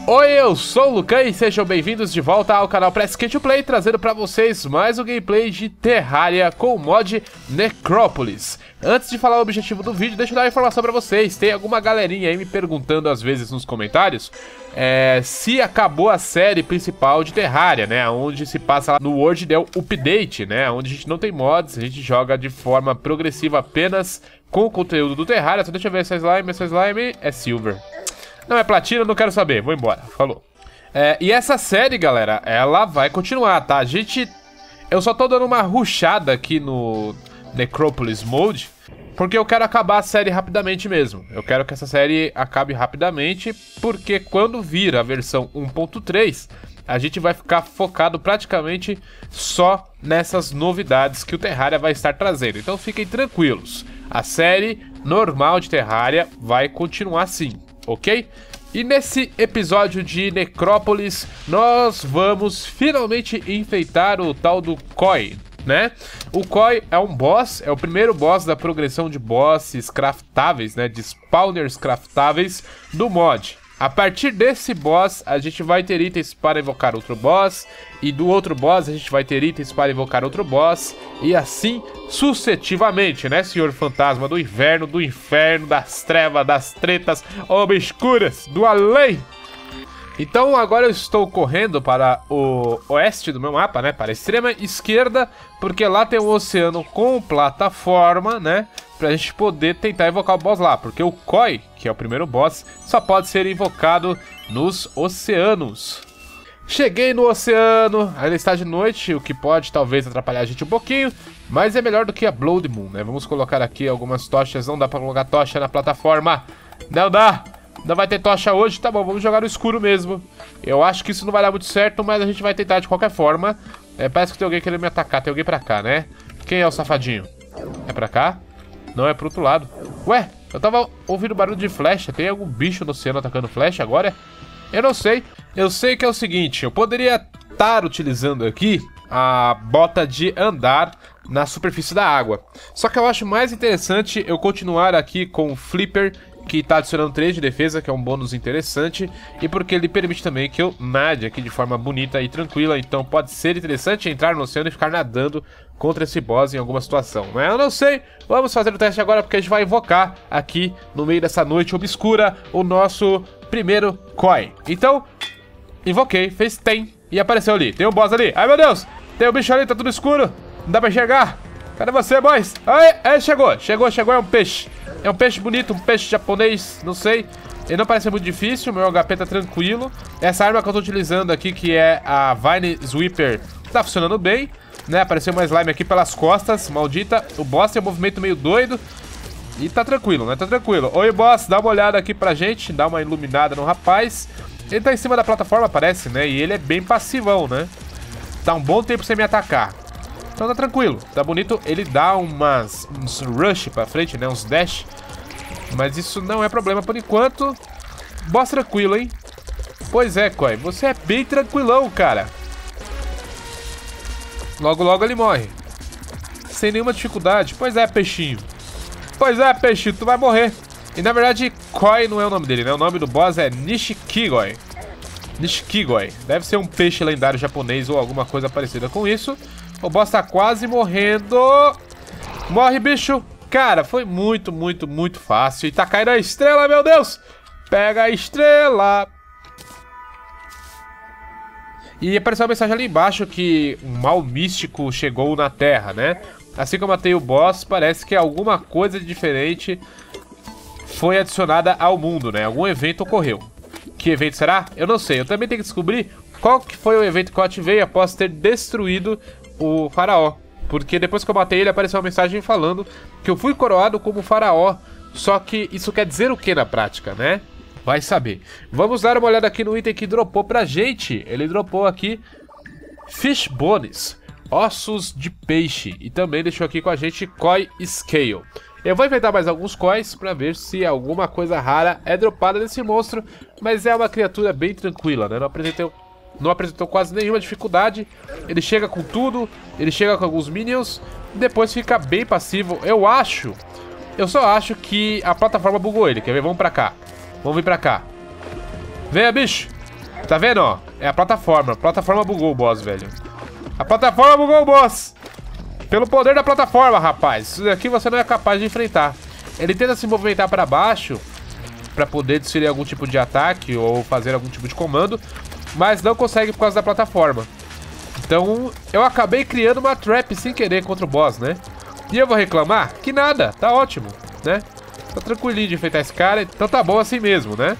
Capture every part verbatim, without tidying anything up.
Oi, eu sou o Lucan e sejam bem-vindos de volta ao canal Press Kit Play, trazendo pra vocês mais um gameplay de Terraria com o mod Necrópolis. Antes de falar o objetivo do vídeo, deixa eu dar uma informação pra vocês. Tem alguma galerinha aí me perguntando às vezes nos comentários é, se acabou a série principal de Terraria, né? Onde se passa lá no World Del Update, né? Onde a gente não tem mods, a gente joga de forma progressiva apenas com o conteúdo do Terraria. Então deixa eu ver essa slime, essa slime é silver. Não é platina, não quero saber, vou embora, falou. É, e essa série, galera, ela vai continuar, tá? A gente... Eu só tô dando uma rushada aqui no Necrópolis Mode, porque eu quero acabar a série rapidamente mesmo. Eu quero que essa série acabe rapidamente, porque quando vir a versão um ponto três, a gente vai ficar focado praticamente só nessas novidades que o Terraria vai estar trazendo. Então fiquem tranquilos, a série normal de Terraria vai continuar sim. Ok? E nesse episódio de Necrópolis, nós vamos finalmente enfrentar o tal do Koi, né? O Koi é um boss, é o primeiro boss da progressão de bosses craftáveis, né? De spawners craftáveis do mod. A partir desse boss, a gente vai ter itens para invocar outro boss, e do outro boss a gente vai ter itens para invocar outro boss, e assim sucessivamente, né, senhor fantasma do inverno, do inferno, das trevas, das tretas obscuras, do além. Então agora eu estou correndo para o oeste do meu mapa, né, para a extrema esquerda, porque lá tem um oceano com plataforma, né, pra gente poder tentar invocar o boss lá, porque o Koi, que é o primeiro boss, só pode ser invocado nos oceanos. Cheguei no oceano, ainda está de noite, o que pode talvez atrapalhar a gente um pouquinho, mas é melhor do que a Blood Moon, né? Vamos colocar aqui algumas tochas, não dá pra colocar tocha na plataforma, não dá! Não vai ter tocha hoje, tá bom, vamos jogar no escuro mesmo. Eu acho que isso não vai dar muito certo, mas a gente vai tentar de qualquer forma. É, parece que tem alguém querendo me atacar, tem alguém pra cá, né? Quem é o safadinho? É pra cá? Não, é pro outro lado. Ué, eu tava ouvindo barulho de flecha. Tem algum bicho no oceano atacando flecha agora? Eu não sei. Eu sei que é o seguinte, eu poderia estar utilizando aqui a bota de andar na superfície da água. Só que eu acho mais interessante eu continuar aqui com o Flipper, que está adicionando três de defesa, que é um bônus interessante, e porque ele permite também que eu nade aqui de forma bonita e tranquila, então pode ser interessante entrar no oceano e ficar nadando contra esse boss em alguma situação, né? Eu não sei, vamos fazer o teste agora, porque a gente vai invocar aqui no meio dessa noite obscura o nosso primeiro Koi. Então, invoquei, fez tem, e apareceu ali, tem um boss ali, ai meu Deus, tem um bicho ali, tá tudo escuro, não dá pra enxergar. Cadê você, boys? Ai, é, chegou, chegou, chegou, é um peixe. É um peixe bonito, um peixe japonês, não sei. Ele não parece muito difícil, meu H P tá tranquilo. Essa arma que eu tô utilizando aqui, que é a Vine Sweeper, tá funcionando bem, né? Apareceu uma slime aqui pelas costas, maldita. O boss tem um movimento meio doido. E tá tranquilo, né? Tá tranquilo. Oi, boss, dá uma olhada aqui pra gente, dá uma iluminada no rapaz. Ele tá em cima da plataforma, parece, né? E ele é bem passivão, né? Tá um bom tempo sem me atacar. Então tá tranquilo, tá bonito, ele dá umas, uns rush pra frente, né, uns dash. Mas isso não é problema por enquanto. Boss tranquilo, hein? Pois é, Koi, você é bem tranquilão, cara. Logo, logo ele morre. Sem nenhuma dificuldade. Pois é, peixinho. Pois é, peixinho, tu vai morrer. E na verdade, Koi não é o nome dele, né? O nome do boss é Nishikigoi. Nishikigoi. Deve ser um peixe lendário japonês ou alguma coisa parecida com isso. O boss tá quase morrendo. Morre, bicho. Cara, foi muito, muito, muito fácil. E tá caindo a estrela, meu Deus. Pega a estrela. E apareceu uma mensagem ali embaixo que um mal místico chegou na Terra, né? Assim que eu matei o boss, parece que alguma coisa de diferente foi adicionada ao mundo, né? Algum evento ocorreu. Que evento será? Eu não sei. Eu também tenho que descobrir qual que foi o evento que eu ativei após ter destruído o faraó, porque depois que eu matei ele apareceu uma mensagem falando que eu fui coroado como faraó. Só que isso quer dizer o que na prática, né? Vai saber. Vamos dar uma olhada aqui no item que dropou pra gente. Ele dropou aqui Fish Bones, ossos de peixe, e também deixou aqui com a gente Koi Scale. Eu vou inventar mais alguns Kois pra ver se alguma coisa rara é dropada desse monstro, mas é uma criatura bem tranquila, né? Não apresentou Não apresentou quase nenhuma dificuldade. Ele chega com tudo, ele chega com alguns minions, depois fica bem passivo. Eu acho, eu só acho que a plataforma bugou ele. Quer ver? Vamos pra cá. Vamos vir pra cá. Venha, bicho. Tá vendo, ó? É a plataforma. A plataforma bugou o boss, velho. A plataforma bugou o boss. Pelo poder da plataforma, rapaz. Isso daqui você não é capaz de enfrentar. Ele tenta se movimentar pra baixo pra poder desferir algum tipo de ataque ou fazer algum tipo de comando, mas não consegue por causa da plataforma. Então, eu acabei criando uma trap sem querer contra o boss, né? E eu vou reclamar? Que nada, tá ótimo, né? Tá tranquilinho de enfrentar esse cara, então tá bom assim mesmo, né?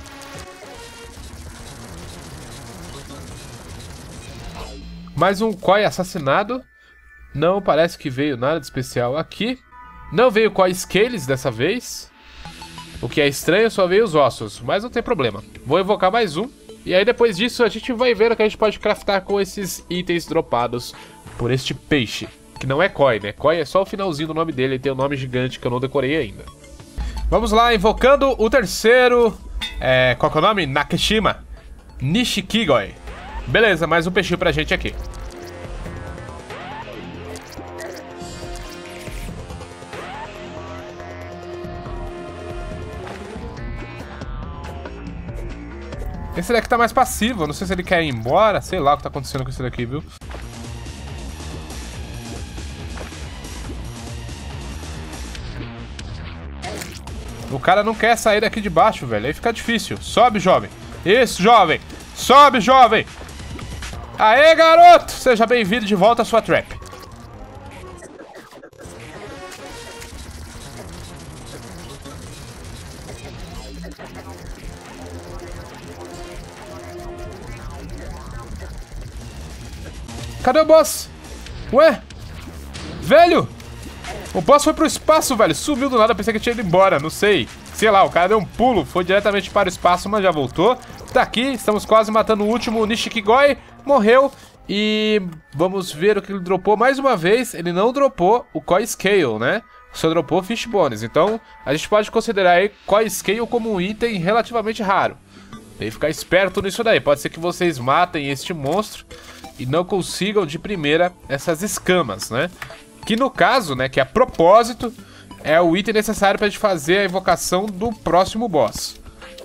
Mais um Koi assassinado. Não parece que veio nada de especial aqui. Não veio Koi Scales dessa vez. O que é estranho, só veio os ossos, mas não tem problema. Vou evocar mais um. E aí depois disso a gente vai ver o que a gente pode craftar com esses itens dropados por este peixe. Que não é Koi, né? Koi é só o finalzinho do nome dele, ele tem um nome gigante que eu não decorei ainda. Vamos lá, invocando o terceiro... É, qual que é o nome? Nakashima. Nishikigoi. Beleza, mais um peixinho pra gente aqui. Esse daqui tá mais passivo, não sei se ele quer ir embora, sei lá o que tá acontecendo com esse daqui, viu? O cara não quer sair daqui de baixo, velho, aí fica difícil. Sobe, jovem. Isso, jovem. Sobe, jovem. Aê, garoto! Seja bem-vindo de volta à sua trap. Cadê o boss? Ué? Velho! O boss foi pro espaço, velho. Sumiu do nada, pensei que tinha ido embora, não sei. Sei lá, o cara deu um pulo, foi diretamente para o espaço, mas já voltou. Tá aqui, estamos quase matando o último Nishikigoi. Morreu. E vamos ver o que ele dropou mais uma vez. Ele não dropou o Koi Scale, né? Só dropou Fish Bones. Então, a gente pode considerar aí Koi Scale como um item relativamente raro. Tem que ficar esperto nisso daí. Pode ser que vocês matem este monstro e não consigam de primeira essas escamas, né? Que no caso, né, que a propósito, é o item necessário pra gente fazer a invocação do próximo boss.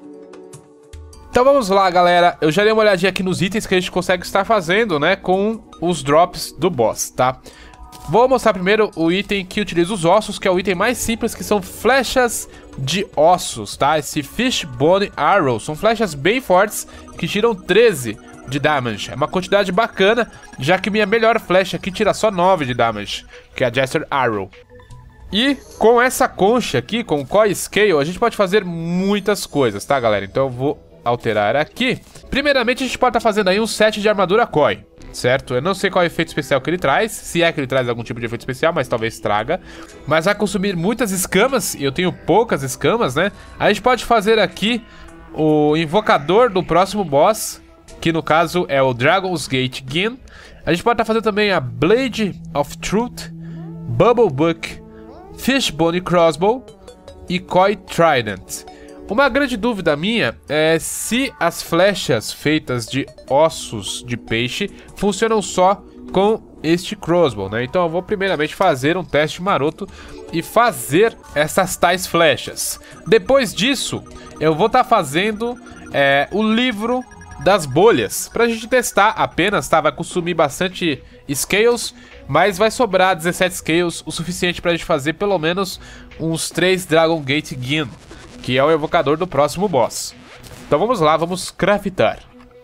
Então vamos lá, galera. Eu já dei uma olhadinha aqui nos itens que a gente consegue estar fazendo, né, com os drops do boss, tá? Vou mostrar primeiro o item que utiliza os ossos, que é o item mais simples, que são flechas de ossos, tá? Esse Fish Bone Arrow. São flechas bem fortes que tiram treze de damage. É uma quantidade bacana, já que minha melhor flecha aqui tira só nove de damage, que é a Jester Arrow. E com essa concha aqui, com o Koi Scale, a gente pode fazer muitas coisas, tá, galera? Então eu vou alterar aqui. Primeiramente, a gente pode estar fazendo aí um set de armadura Koi, certo? Eu não sei qual é o efeito especial que ele traz, se é que ele traz algum tipo de efeito especial, mas talvez traga. Mas vai consumir muitas escamas, e eu tenho poucas escamas, né? A gente pode fazer aqui o invocador do próximo boss, que no caso é o Dragon's Gate Gin. A gente pode estar fazendo também a Blade of Truth, Bubble Book, Fishbone Crossbow e Koi Trident. Uma grande dúvida minha é se as flechas feitas de ossos de peixe funcionam só com este crossbow, né? Então eu vou primeiramente fazer um teste maroto e fazer essas tais flechas. Depois disso, eu vou estar fazendo é, o livro das bolhas, pra gente testar apenas, tá? Vai consumir bastante scales, mas vai sobrar dezessete scales, o suficiente pra gente fazer pelo menos uns três Dragon Gate Gin, que é o evocador do próximo boss. Então vamos lá, vamos craftar.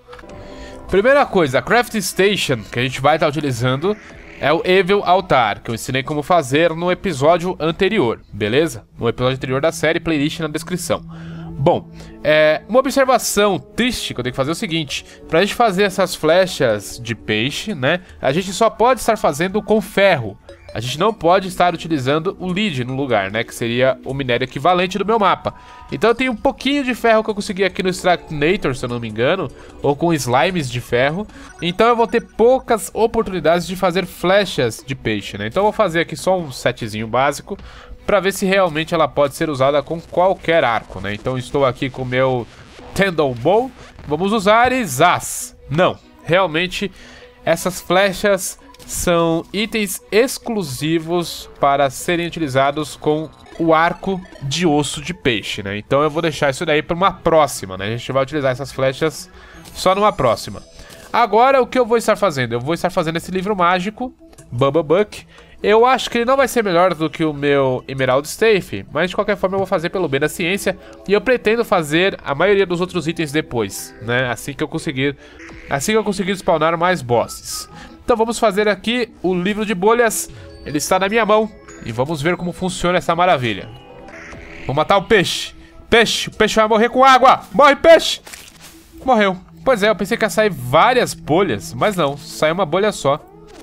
Primeira coisa, a Craft Station que a gente vai estar utilizando é o Evil Altar, que eu ensinei como fazer no episódio anterior, beleza? No episódio anterior da série, playlist na descrição. Bom, é, uma observação triste que eu tenho que fazer é o seguinte: pra gente fazer essas flechas de peixe, né, a gente só pode estar fazendo com ferro. A gente não pode estar utilizando o lead no lugar, né, que seria o minério equivalente do meu mapa. Então eu tenho um pouquinho de ferro que eu consegui aqui no Extractinator, se eu não me engano, ou com slimes de ferro. Então eu vou ter poucas oportunidades de fazer flechas de peixe, né. Então eu vou fazer aqui só um setzinho básico, pra ver se realmente ela pode ser usada com qualquer arco, né? Então estou aqui com o meu Tendon Bow. Vamos usar e zaz. Não, realmente essas flechas são itens exclusivos para serem utilizados com o arco de osso de peixe, né? Então eu vou deixar isso daí para uma próxima, né? A gente vai utilizar essas flechas só numa próxima. Agora, o que eu vou estar fazendo? Eu vou estar fazendo esse livro mágico, Bubble Buck. Eu acho que ele não vai ser melhor do que o meu Emerald Staff, mas de qualquer forma eu vou fazer pelo bem da ciência. E eu pretendo fazer a maioria dos outros itens depois, né? Assim que eu conseguir, assim que eu conseguir spawnar mais bosses. Então vamos fazer aqui o livro de bolhas. Ele está na minha mão e vamos ver como funciona essa maravilha. Vou matar o peixe. Peixe, o peixe vai morrer com água. Morre, peixe. Morreu. Pois é, eu pensei que ia sair várias bolhas, mas não, saiu uma bolha só.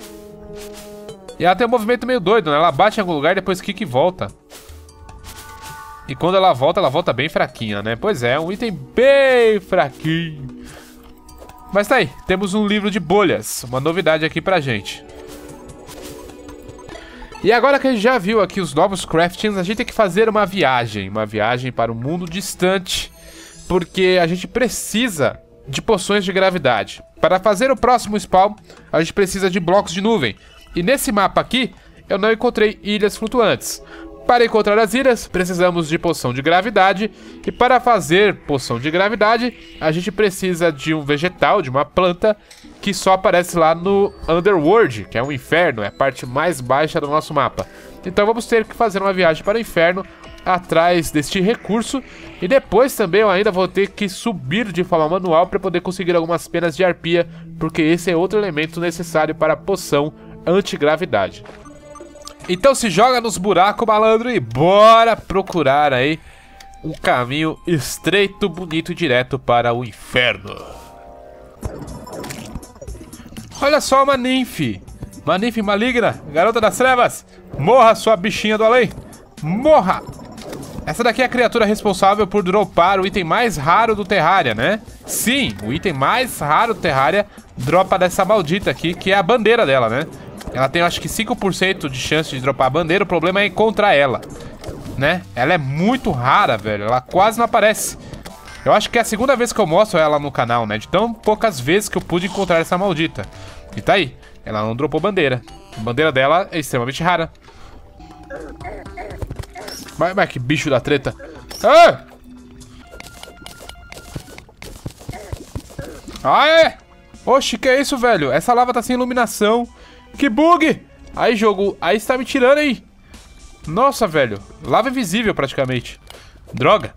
E ela tem um movimento meio doido, né? Ela bate em algum lugar e depois quica e volta. E quando ela volta, ela volta bem fraquinha, né? Pois é, um item bem fraquinho. Mas tá aí, temos um livro de bolhas. Uma novidade aqui pra gente. E agora que a gente já viu aqui os novos craftings, a gente tem que fazer uma viagem. Uma viagem para um mundo distante. Porque a gente precisa de poções de gravidade. Para fazer o próximo spawn, a gente precisa de blocos de nuvem. E nesse mapa aqui, eu não encontrei ilhas flutuantes. Para encontrar as ilhas, precisamos de poção de gravidade. E para fazer poção de gravidade, a gente precisa de um vegetal, de uma planta, que só aparece lá no Underworld, que é um inferno, é a parte mais baixa do nosso mapa. Então vamos ter que fazer uma viagem para o inferno, atrás deste recurso. E depois também eu ainda vou ter que subir de forma manual para poder conseguir algumas penas de arpia, porque esse é outro elemento necessário para a poção antigravidade. Então se joga nos buracos, malandro, e bora procurar aí um caminho estreito, bonito e direto para o inferno. Olha só uma ninfe. Uma ninfe maligna, garota das trevas. Morra, sua bichinha do além. Morra. Essa daqui é a criatura responsável por dropar o item mais raro do Terraria, né? Sim, o item mais raro do Terraria dropa dessa maldita aqui, que é a bandeira dela, né? Ela tem, acho que, cinco por cento de chance de dropar a bandeira. O problema é encontrar ela, né? Ela é muito rara, velho. Ela quase não aparece. Eu acho que é a segunda vez que eu mostro ela no canal, né? De tão poucas vezes que eu pude encontrar essa maldita. E tá aí. Ela não dropou bandeira. A bandeira dela é extremamente rara. Mas, mas que bicho da treta. Ah! Ah, é! Oxi, que é isso, velho? Essa lava tá sem iluminação. Que bug! Aí, jogo. Aí você tá me tirando aí. Nossa, velho. Lava invisível, praticamente. Droga.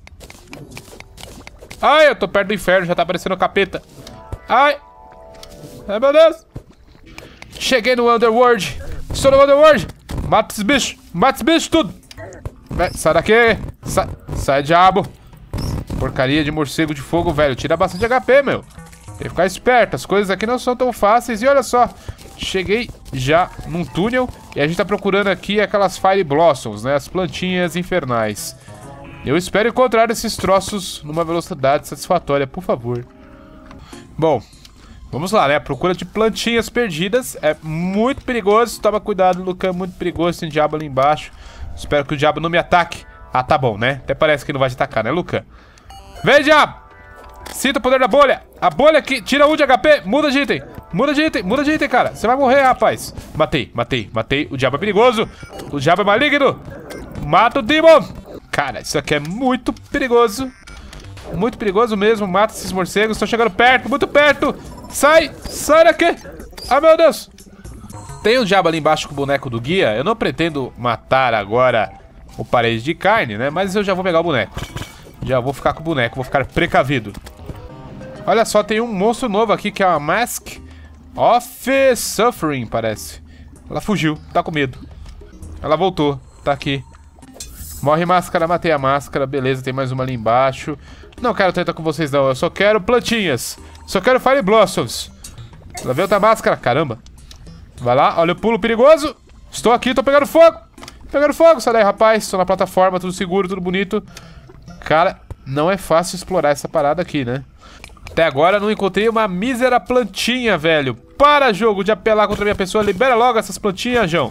Ai, eu tô perto do inferno. Já tá aparecendo o capeta. Ai. Ai, meu Deus. Cheguei no Underworld. Estou no Underworld. Mata esses bichos. Mata esses bichos tudo. Sai daqui. Sai, sai, diabo. Porcaria de morcego de fogo, velho. Tira bastante H P, meu. Tem que ficar esperto. As coisas aqui não são tão fáceis. E olha só. Cheguei já num túnel. E a gente tá procurando aqui aquelas Fire Blossoms, né? As plantinhas infernais. Eu espero encontrar esses troços numa velocidade satisfatória, por favor. Bom, vamos lá, né? A procura de plantinhas perdidas é muito perigoso. Toma cuidado, Luca. É muito perigoso. Tem diabo ali embaixo. Espero que o diabo não me ataque. Ah, tá bom, né? Até parece que não vai te atacar, né, Luca? Vem, diabo! Sinta o poder da bolha. A bolha aqui tira um de H P. Muda de item. Muda de item. Muda de item, cara. Você vai morrer, rapaz. Matei, matei, matei. O diabo é perigoso. O diabo é maligno. Mata o Demon. Cara, isso aqui é muito perigoso. Muito perigoso mesmo. Mata esses morcegos. Estou chegando perto, muito perto. Sai, sai daqui. Ah, meu Deus. Tem um diabo ali embaixo com o boneco do guia. Eu não pretendo matar agora o parede de carne, né? Mas eu já vou pegar o boneco. Já vou ficar com o boneco, vou ficar precavido. Olha só, tem um monstro novo aqui que é uma Mask of Suffering, parece. Ela fugiu, tá com medo. Ela voltou, tá aqui. Morre máscara, matei a máscara. Beleza, tem mais uma ali embaixo. Não quero treta com vocês não, eu só quero plantinhas. Só quero Fire Blossoms. Ela veio outra máscara, caramba. Vai lá, olha o pulo perigoso. Estou aqui, tô pegando fogo. Pegando fogo, sai daí, rapaz. Estou na plataforma, tudo seguro, tudo bonito. Cara, não é fácil explorar essa parada aqui, né? Até agora não encontrei uma mísera plantinha, velho. Para, jogo, de apelar contra a minha pessoa. Libera logo essas plantinhas, João.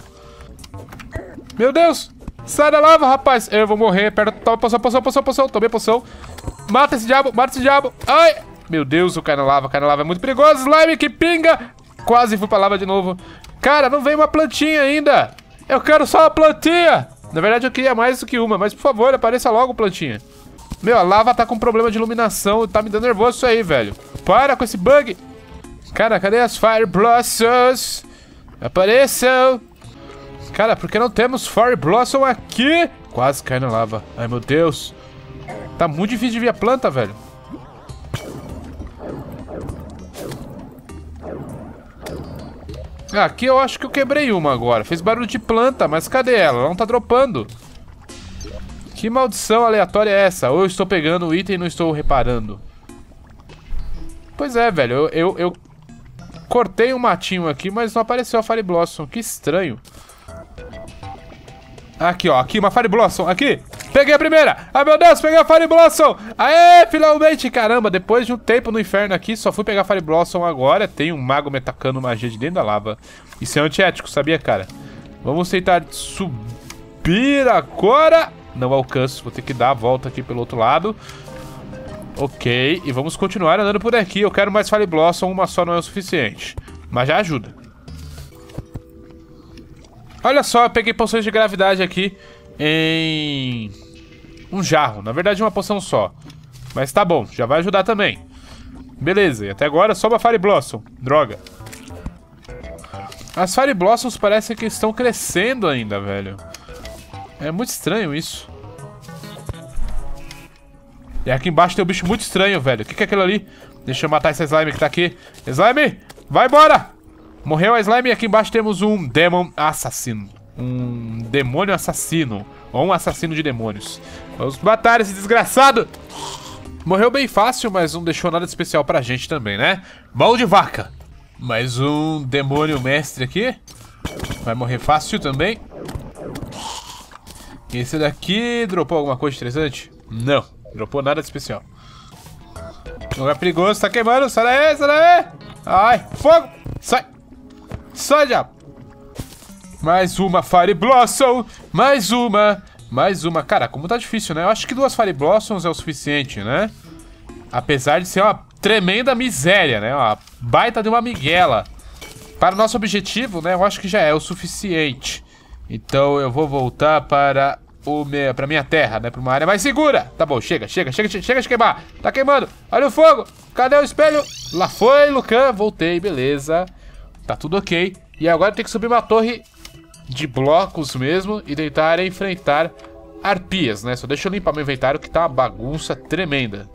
Meu Deus. Sai da lava, rapaz. Eu vou morrer. Perto. Toma poção, poção, poção, poção. Tomei poção. Mata esse diabo, mata esse diabo. Ai. Meu Deus, eu caio na lava. Caio na lava é muito perigoso. Slime que pinga. Quase fui pra lava de novo. Cara, não veio uma plantinha ainda. Eu quero só uma plantinha. Na verdade, eu queria mais do que uma. Mas, por favor, apareça logo, plantinha. Meu, a lava tá com problema de iluminação. Tá me dando nervoso isso aí, velho. para com esse bug. Cara, cadê as Fire Blossoms? Apareçam. Cara, por que não temos Fire Blossom aqui? Quase cai na lava. Ai, meu Deus. Tá muito difícil de ver a planta, velho. Aqui eu acho que eu quebrei uma agora. Fez barulho de planta, mas cadê ela? Ela não tá dropando. Que maldição aleatória é essa? Ou eu estou pegando o item e não estou reparando? Pois é, velho. Eu, eu, eu cortei um matinho aqui, mas não apareceu a Fire Blossom. Que estranho. Aqui, ó. Aqui, uma Fire Blossom. Aqui. Peguei a primeira. Ai, meu Deus. Peguei a Fire Blossom. Aê, finalmente. Caramba, depois de um tempo no inferno aqui, só fui pegar a Fire Blossom agora. Tem um mago me atacando magia de dentro da lava. Isso é antiético, sabia, cara? Vamos tentar subir agora. Não alcanço. Vou ter que dar a volta aqui pelo outro lado. Ok. E vamos continuar andando por aqui. Eu quero mais Fire Blossom. Uma só não é o suficiente. Mas já ajuda. Olha só, eu peguei poções de gravidade aqui em um jarro. Na verdade, uma poção só. Mas tá bom, já vai ajudar também. Beleza, e até agora só uma Fire Blossom. Droga. As Fire Blossoms parecem que estão crescendo ainda, velho. É muito estranho isso. E aqui embaixo tem um bicho muito estranho, velho. O que, que é aquilo ali? Deixa eu matar essa slime que tá aqui. Slime, vai embora! Morreu a slime e aqui embaixo temos um Demon assassino. Um demônio assassino. Ou um assassino de demônios. Vamos matar esse desgraçado! Morreu bem fácil, mas não deixou nada de especial pra gente também, né? Mão de vaca! Mais um demônio mestre aqui. Vai morrer fácil também. Esse daqui dropou alguma coisa interessante? Não, dropou nada de especial. Lugar perigoso, tá queimando. Sai daí, sai daí! Ai, fogo! Sai! Sai, diabo! Mais uma Fire Blossom! Mais uma! Mais uma! Cara, como tá difícil, né? Eu acho que duas Fire Blossoms é o suficiente, né? Apesar de ser uma tremenda miséria, né? Uma baita de uma miguela. Para o nosso objetivo, né? Eu acho que já é o suficiente. Então eu vou voltar para o meu, para minha terra, né? Para uma área mais segura. Tá bom, chega, chega, chega, chega de queimar. Tá queimando. Olha o fogo. Cadê o espelho? Lá foi, Lucan. Voltei, beleza. Tá tudo ok. E agora tem que subir uma torre de blocos mesmo e tentar enfrentar arpias, né? Só deixa eu limpar meu inventário que tá uma bagunça tremenda.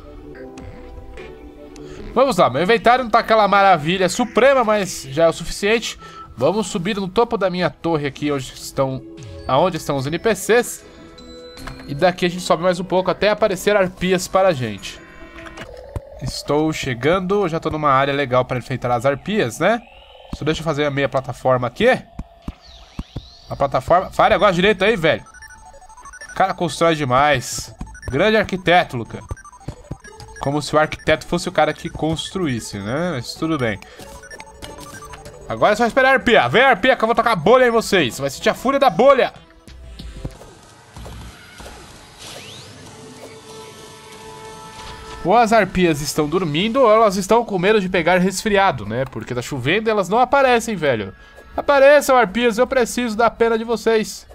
Vamos lá, meu inventário não tá aquela maravilha suprema, mas já é o suficiente. Vamos subir no topo da minha torre aqui, onde estão, aonde estão os N P Cs. E daqui a gente sobe mais um pouco até aparecer arpias para a gente. Estou chegando, já tô numa área legal para enfrentar as arpias, né? Só deixa eu fazer a meia plataforma aqui. A plataforma... Fale agora direito aí, velho. O cara constrói demais. Grande arquiteto, Lucan. Como se o arquiteto fosse o cara que construísse, né? Mas tudo bem. Agora é só esperar a arpia. Vem a arpia que eu vou tocar bolha em vocês. Você vai sentir a fúria da bolha. Ou as arpias estão dormindo ou elas estão com medo de pegar resfriado, né? Porque tá chovendo e elas não aparecem, velho. Apareçam, arpias, eu preciso da pena de vocês.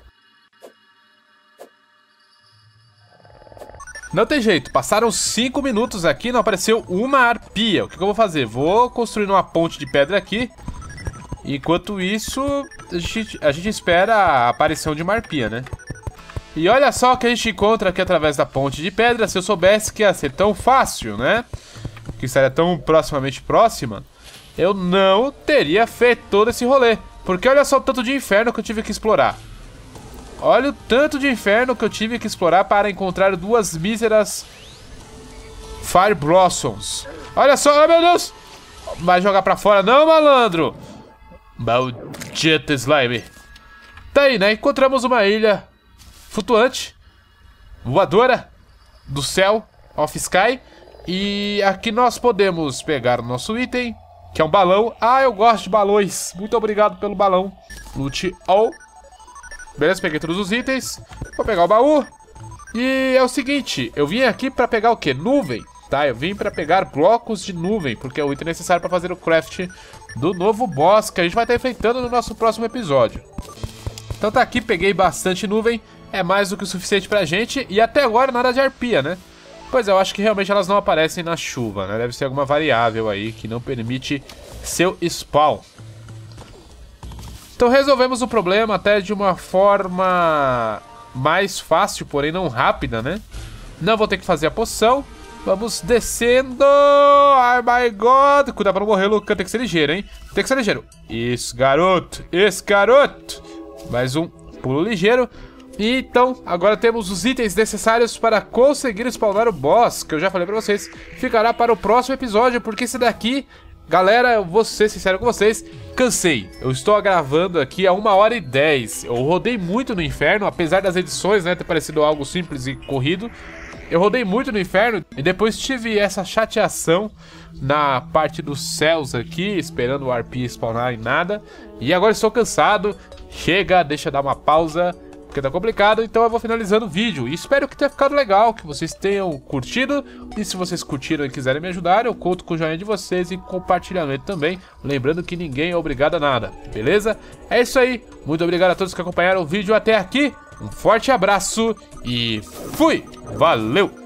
Não tem jeito, passaram cinco minutos aqui e não apareceu uma arpia. O que, que eu vou fazer? Vou construir uma ponte de pedra aqui. Enquanto isso, a gente, a gente espera a aparição de uma arpia, né? E olha só o que a gente encontra aqui através da ponte de pedra. Se eu soubesse que ia ser tão fácil, né? Que estaria tão proximamente próxima, eu não teria feito todo esse rolê. Porque olha só o tanto de inferno que eu tive que explorar. Olha o tanto de inferno que eu tive que explorar para encontrar duas míseras Fire Blossoms. Olha só, oh meu Deus! Vai jogar pra fora não, malandro! Maldito slime. Tá aí, né? Encontramos uma ilha flutuante, voadora, do céu, off sky. E aqui nós podemos pegar o nosso item, que é um balão. Ah, eu gosto de balões. Muito obrigado pelo balão. Lute all. Beleza, peguei todos os itens. Vou pegar o baú. E é o seguinte, eu vim aqui pra pegar o quê? Nuvem, tá? Eu vim pra pegar blocos de nuvem, porque é o item necessário pra fazer o craft do novo boss, que a gente vai estar enfrentando no nosso próximo episódio. Então tá aqui, peguei bastante nuvem. É mais do que o suficiente pra gente. E até agora nada de arpia, né? Pois é, eu acho que realmente elas não aparecem na chuva, né? Deve ser alguma variável aí que não permite seu spawn. Então resolvemos o problema até de uma forma mais fácil, porém não rápida, né? Não vou ter que fazer a poção. Vamos descendo. Ai, my God. Cuidado pra não morrer, Lucan. Tem que ser ligeiro, hein? Tem que ser ligeiro. Isso, garoto. Isso, garoto. Mais um pulo ligeiro. E então, agora temos os itens necessários para conseguir spawnar o boss, que eu já falei pra vocês, ficará para o próximo episódio, porque esse daqui... Galera, eu vou ser sincero com vocês, cansei. Eu estou gravando aqui há uma hora e dez. Eu rodei muito no inferno, apesar das edições, né, ter parecido algo simples e corrido. Eu rodei muito no inferno e depois tive essa chateação na parte dos céus aqui, esperando o arpia spawnar e nada. E agora estou cansado. Chega, deixa eu dar uma pausa, porque tá complicado, então eu vou finalizando o vídeo. E espero que tenha ficado legal, que vocês tenham curtido. E se vocês curtiram e quiserem me ajudar, eu conto com o joinha de vocês e compartilhamento também. Lembrando que ninguém é obrigado a nada, beleza? É isso aí, muito obrigado a todos que acompanharam o vídeo até aqui. Um forte abraço e fui! Valeu!